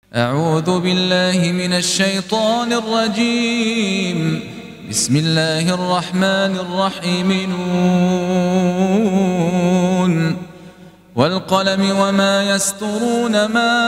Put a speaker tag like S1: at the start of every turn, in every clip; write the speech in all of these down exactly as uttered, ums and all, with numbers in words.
S1: أعوذ بالله من الشيطان الرجيم. بسم الله الرحمن الرحيم. نون والقلم وما يسطرون. ما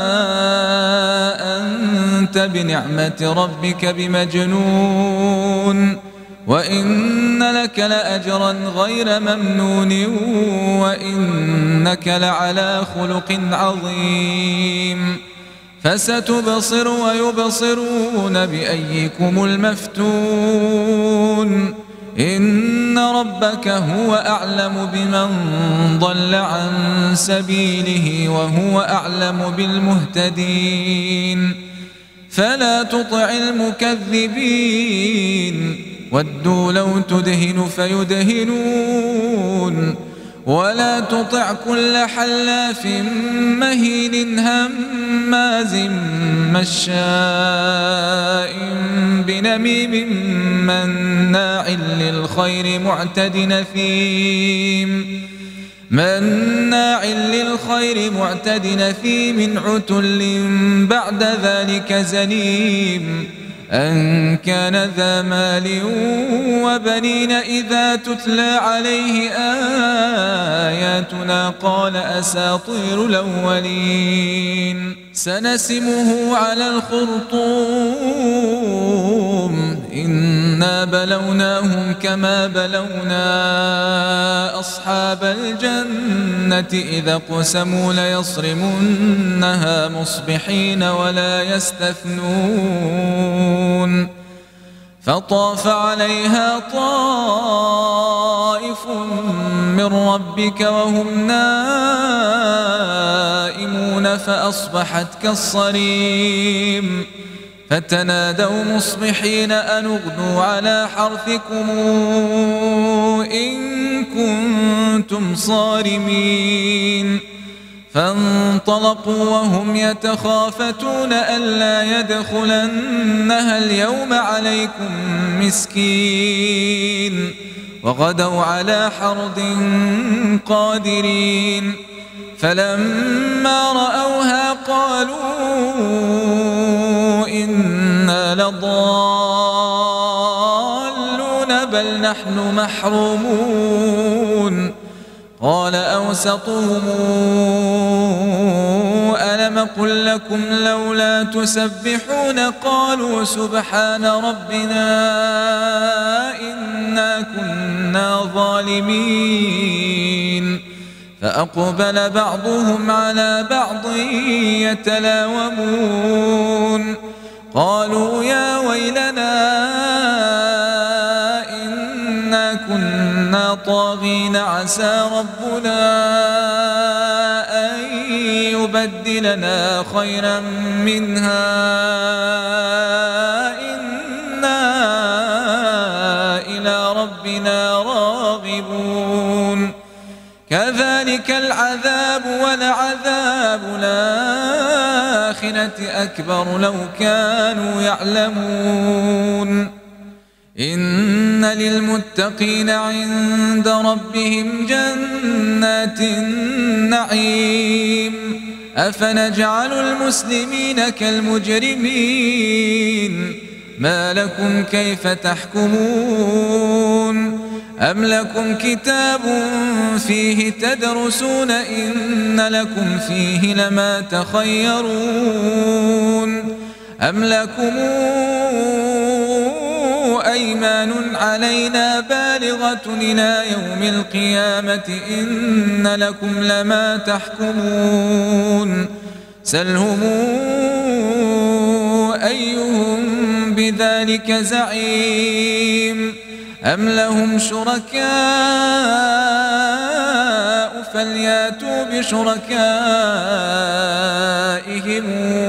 S1: أنت بنعمة ربك بمجنون وإن لك لأجرا غير ممنون وإنك لعلى خلق عظيم. فستبصر ويبصرون بأيكم المفتون. إن ربك هو أعلم بمن ضل عن سبيله وهو أعلم بالمهتدين. فلا تطع المكذبين ودوا لو تدهن فيدهنون. ولا تطع كل حلاف مهين هماز مشاء بنميم مناع للخير معتد نثيم مناع للخير معتد نثيم عتل بعد ذلك زنيم. أن كان ذا مال وبنين إذا تتلى عليه آياتنا قال أساطير الأولين. سنسمه على الخرطوم. إنا بلوناهم كما بلونا أصحاب الجنة إذا قسموا ليصرمنها مصبحين ولا يستثنون. فطاف عليها طائف من ربك وهم نائمون فأصبحت كالصريم. فتنادوا مصبحين أن اغدوا على حرثكم إن كنتم صارمين. فانطلقوا وهم يتخافتون ألا يدخلنها اليوم عليكم مسكين. وغدوا على حرد قادرين. فلما رأوها قالوا إنا لضالون بل نحن محرومون. قال أوسطهم ألم قل لكم لولا تسبحون قالوا سبحان ربنا إنا كنا ظالمين. فأقبل بعضهم على بعض يتلاومون. قالوا يا ويلنا إنا كنا طاغين عسى ربنا أن يبدلنا خيرا منها إنا إلى ربنا راغبون. كذلك العذاب ولعذاب الآخرة أكبر لو كانوا يعلمون. إن للمتقين عند ربهم جنات النعيم. أفنجعل المسلمين كالمجرمين. ما لكم كيف تحكمون. أم لكم كتاب فيه تدرسون إن لكم فيه لما تخيرون. أم لكم أيمان علينا بالغة إلى يوم القيامة إن لكم لما تحكمون. سلهم أيهم بذلك زعيم. أم لهم شركاء فلياتوا بشركائهم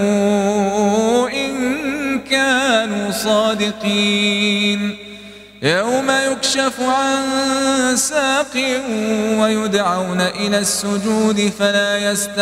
S1: إن كانوا صادقين. يوم يكشف عن ساق ويدعون إلى السجود فلا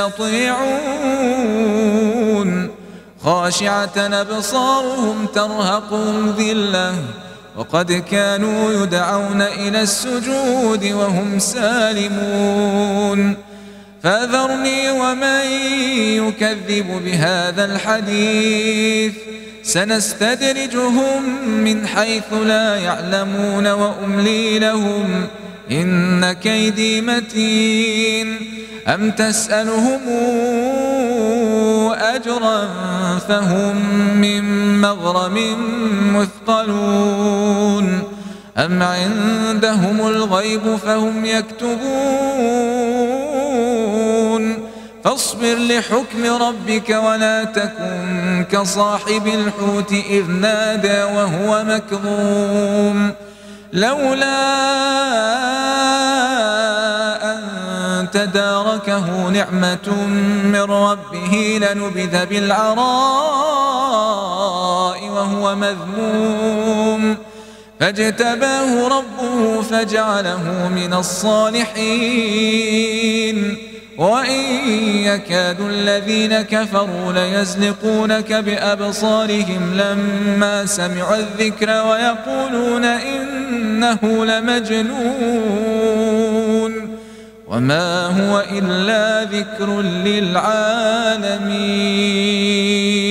S1: يستطيعون. خاشعة أبصارهم ترهقهم ذلة وقد كانوا يدعون إلى السجود وهم سالمون. فذرني ومن يكذب بهذا الحديث سنستدرجهم من حيث لا يعلمون وأملي لهم إن كيدي متين أم تسألهم أجرا فهم من مغرم مثقلون أم عندهم الغيب فهم يكتبون فاصبر لحكم ربك ولا تكن كصاحب الحوت إذ نادى وهو مكظوم لولا أن تداركه نعمة من ربه لنبذ بالعراء وهو مذموم فاجتباه ربه فجعله من الصالحين وإن يكاد الذين كفروا ليزلقونك بأبصارهم لما سمعوا الذكر ويقولون إنه لمجنون وما هو إلا ذكر للعالمين.